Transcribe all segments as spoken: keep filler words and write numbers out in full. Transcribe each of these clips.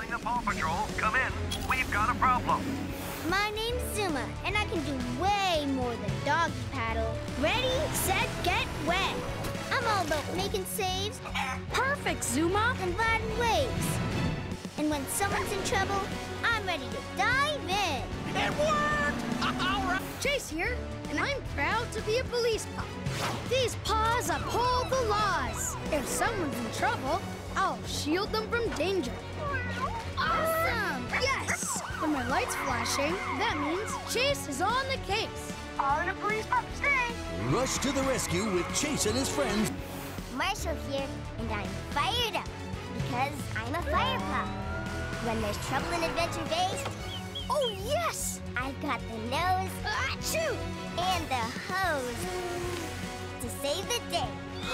Reporting the Paw Patrol. Come in. We've got a problem. My name's Zuma, and I can do way more than doggy paddle. Ready, set, get, wet. I'm all about making saves. Perfect, Zuma. And riding waves. And when someone's in trouble, I'm ready to dive in. It worked! All right. Chase here, and I'm proud to be a police pup. These paws uphold the laws. If someone's in trouble, I'll shield them from danger. Awesome! Yes! When my light's flashing, that means Chase is on the case. All the police pups stay. Rush to the rescue with Chase and his friends. Marshall here, and I'm fired up because I'm a fire pup. When there's trouble in Adventure Base, Oh, yes! I've got the nose Achoo! and the hose to save the day.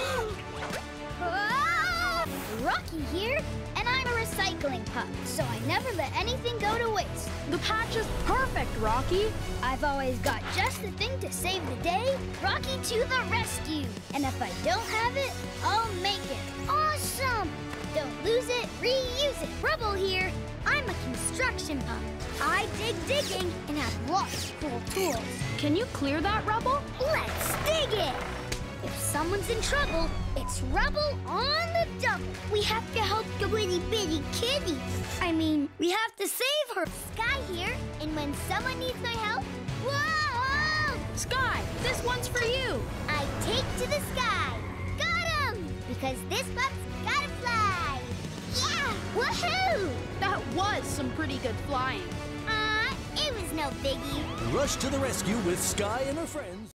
Ah! Rocky here, and I'm a recycling pup, so I never let anything go to waste. The patch is perfect, Rocky. I've always got just the thing to save the day. Rocky to the rescue. And if I don't have it, I'll make it. Awesome! Don't lose it, reuse it. Rubble here. I'm a construction pup. I dig digging and have lots of cool tools. Can you clear that rubble? Let's dig it! If someone's in trouble, it's rubble on the double. We have to help the itty bitty kitty. I mean, we have to save her. Sky here, and when someone needs my help, whoa! Sky, this one's for you. I take to the sky. Got him! Because this pup's gotta fly. Yeah! Woohoo! That was some pretty good flying. Uh, it was no biggie. Rush to the rescue with Sky and her friends.